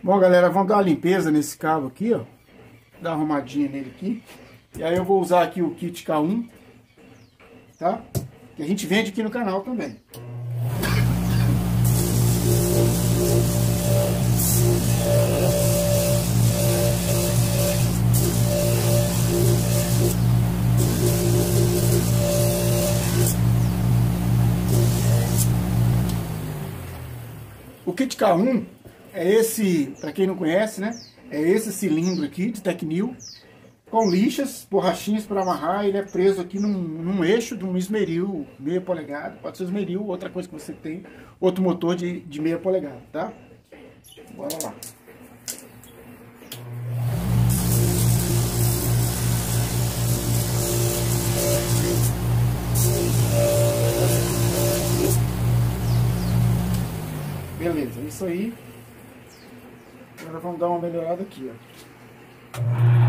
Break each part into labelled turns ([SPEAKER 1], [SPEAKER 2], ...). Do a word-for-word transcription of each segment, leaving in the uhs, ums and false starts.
[SPEAKER 1] Bom, galera, vamos dar uma limpeza nesse cabo aqui, ó. Dar uma arrumadinha nele aqui. E aí eu vou usar aqui o kit K um, tá? Que a gente vende aqui no canal também. O kit K um é esse, para quem não conhece, né? É esse cilindro aqui de Tecnil, com lixas, borrachinhas para amarrar. Ele é preso aqui num, num eixo de um esmeril meia polegada. Pode ser esmeril, outra coisa que você tem, outro motor de, de meia polegada, tá? Bora lá. Beleza, é isso aí. Agora vamos dar uma melhorada aqui, ó.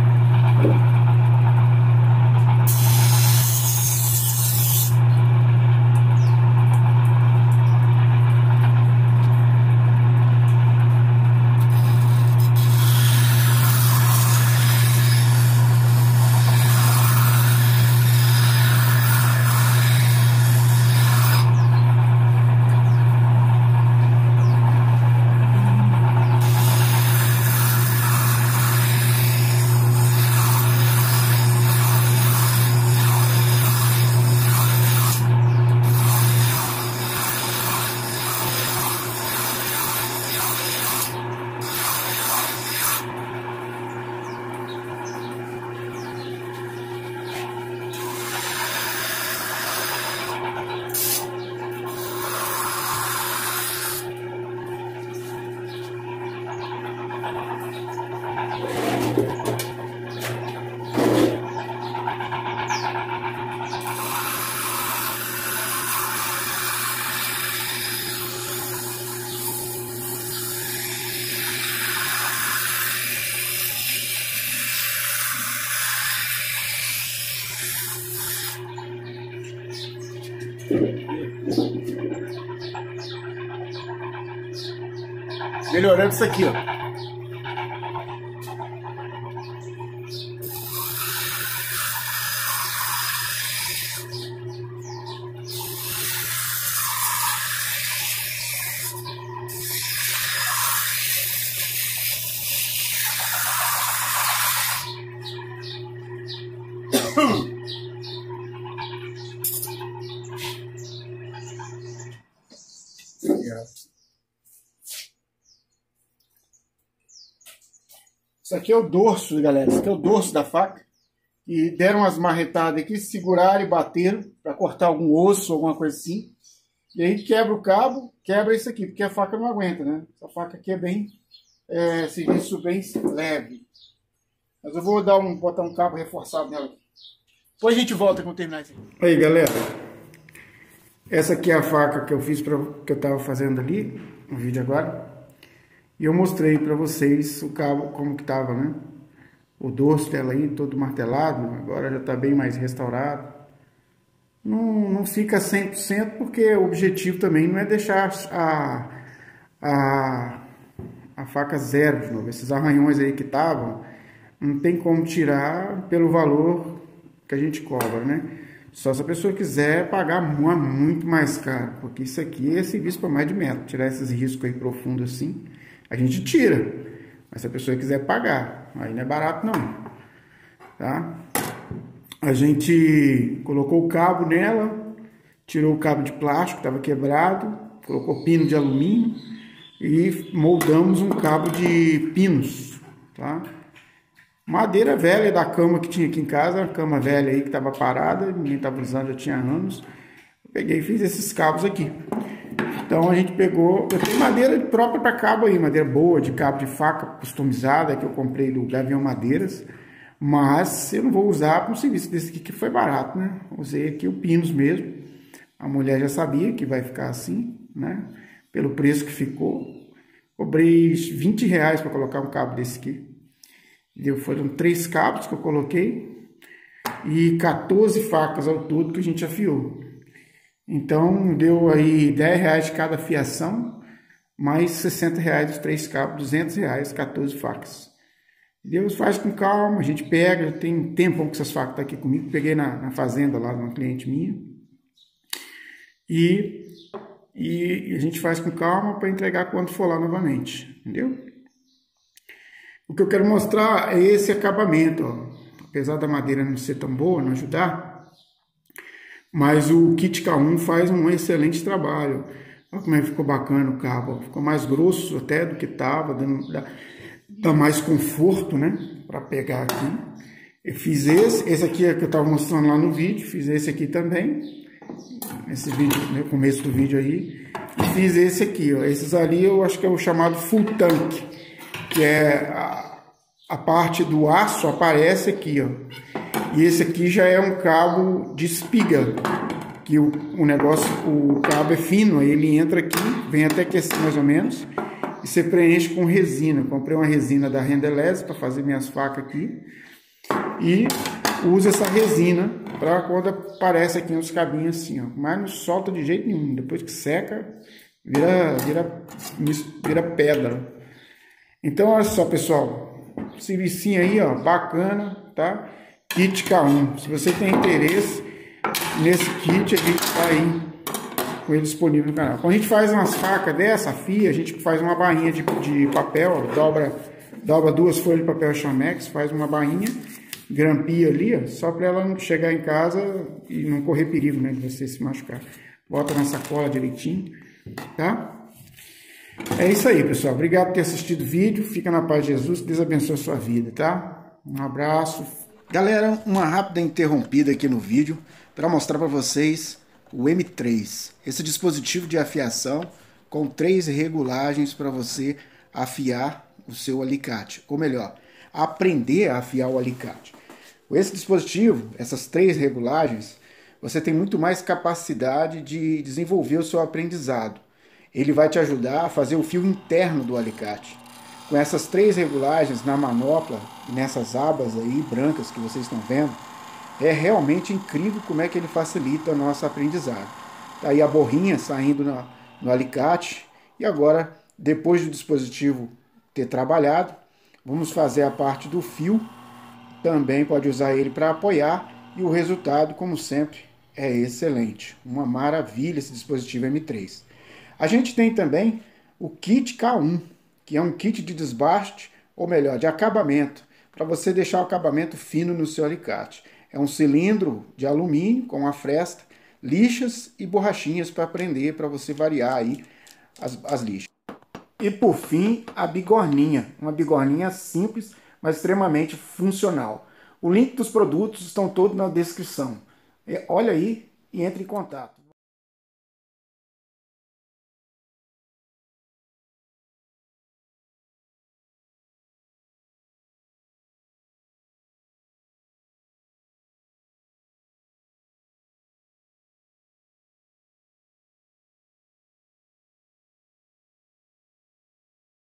[SPEAKER 1] Melhorando isso aqui, ó. Isso aqui é o dorso, galera. Isso aqui é o dorso da faca. E deram umas marretadas aqui, seguraram e bateram para cortar algum osso, alguma coisa assim. E aí quebra o cabo, quebra isso aqui, porque a faca não aguenta, né? Essa faca aqui é bem, é, serviço bem leve. Mas eu vou dar um, botar um cabo reforçado nela. Depois a gente volta quando terminar isso aqui. Aí, galera. Essa aqui é a faca que eu fiz, pra, que eu estava fazendo ali, no vídeo agora. E eu mostrei para vocês o cabo, como que tava, né? O dorso dela aí, todo martelado, agora já está bem mais restaurado. Não, não fica cem por cento, porque o objetivo também não é deixar a, a, a faca zero de novo. Esses arranhões aí que estavam, não tem como tirar pelo valor que a gente cobra, né? Só se a pessoa quiser pagar muito mais caro, porque isso aqui é serviço para mais de metro. Tirar esses riscos aí profundos assim, a gente tira, mas se a pessoa quiser pagar, aí não é barato não, tá? A gente colocou o cabo nela, tirou o cabo de plástico, estava quebrado, colocou pino de alumínio e moldamos um cabo de pinos, tá? Madeira velha da cama que tinha aqui em casa, a cama velha aí que estava parada, ninguém estava usando, já tinha anos. Eu peguei e fiz esses cabos aqui. Então a gente pegou, eu tenho madeira própria para cabo aí, madeira boa, de cabo de faca customizada, que eu comprei do Gavião Madeiras, mas eu não vou usar para um serviço desse aqui que foi barato, né? Usei aqui o pinos mesmo, a mulher já sabia que vai ficar assim, né? Pelo preço que ficou, cobrei vinte reais para colocar um cabo desse aqui. Deu, foram três cabos que eu coloquei e quatorze facas ao todo que a gente afiou. Então deu aí dez reais de cada fiação, mais sessenta reais os três cabos, duzentos reais, quatorze facas. Deus faz com calma, a gente pega, tem um tempo que essas facas estão aqui comigo, peguei na, na fazenda lá de uma cliente minha, e, e a gente faz com calma para entregar quando for lá novamente, entendeu? O que eu quero mostrar é esse acabamento, ó. Apesar da madeira não ser tão boa, não ajudar, mas o kit K um faz um excelente trabalho. Olha como é que ficou bacana o cabo, ó. Ficou mais grosso até do que estava, dando... dá mais conforto, né, para pegar aqui. Eu fiz esse, esse aqui é que eu estava mostrando lá no vídeo, fiz esse aqui também, esse vídeo, no começo do vídeo aí, e fiz esse aqui, ó. Esses ali eu acho que é o chamado full tank, que é a, a parte do aço aparece aqui, ó, e esse aqui já é um cabo de espiga, que o, o negócio, o cabo é fino, aí ele entra aqui, vem até aqui assim mais ou menos, e você preenche com resina. Comprei uma resina da Rendelez para fazer minhas facas aqui. E uso essa resina para quando aparece aqui uns cabinhos assim, ó. Mas não solta de jeito nenhum. Depois que seca, vira, vira, vira pedra. Então, olha só, pessoal. Servicinho aí, ó, bacana, tá? Kit K um. Se você tem interesse nesse kit, a gente tá aí com ele disponível no canal. Quando a gente faz umas facas dessa, fia, a gente faz uma bainha de, de papel, ó, dobra, dobra duas folhas de papel Chamex, faz uma bainha, grampia ali, ó, só para ela não chegar em casa e não correr perigo, né, de você se machucar. Bota na sacola direitinho, tá? É isso aí, pessoal. Obrigado por ter assistido o vídeo. Fica na paz de Jesus. Deus abençoe a sua vida, tá? Um abraço. Galera, uma rápida interrompida aqui no vídeo para mostrar para vocês o M três, esse dispositivo de afiação com três regulagens para você afiar o seu alicate, ou melhor, aprender a afiar o alicate. Com esse dispositivo, essas três regulagens, você tem muito mais capacidade de desenvolver o seu aprendizado. Ele vai te ajudar a fazer o fio interno do alicate. Com essas três regulagens na manopla, nessas abas aí brancas que vocês estão vendo, é realmente incrível como é que ele facilita o nosso aprendizado. Tá aí a borrinha saindo no, no alicate. E agora, depois do dispositivo ter trabalhado, vamos fazer a parte do fio. Também pode usar ele para apoiar. E o resultado, como sempre, é excelente. Uma maravilha esse dispositivo M três. A gente tem também o kit K um, que é um kit de desbaste, ou melhor, de acabamento, para você deixar o acabamento fino no seu alicate. É um cilindro de alumínio com uma fresta, lixas e borrachinhas para prender, para você variar aí as, as lixas. E por fim, a bigorninha. Uma bigorninha simples, mas extremamente funcional. O link dos produtos estão todos na descrição. Olha aí e entre em contato.